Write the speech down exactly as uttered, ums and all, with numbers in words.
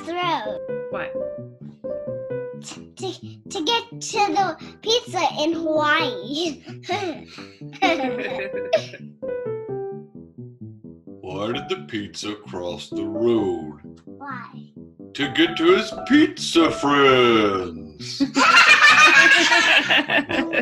the road. Why? To, to get to the pizza in Hawaii. Why did the pizza cross the road? Why? To get to his pizza friends.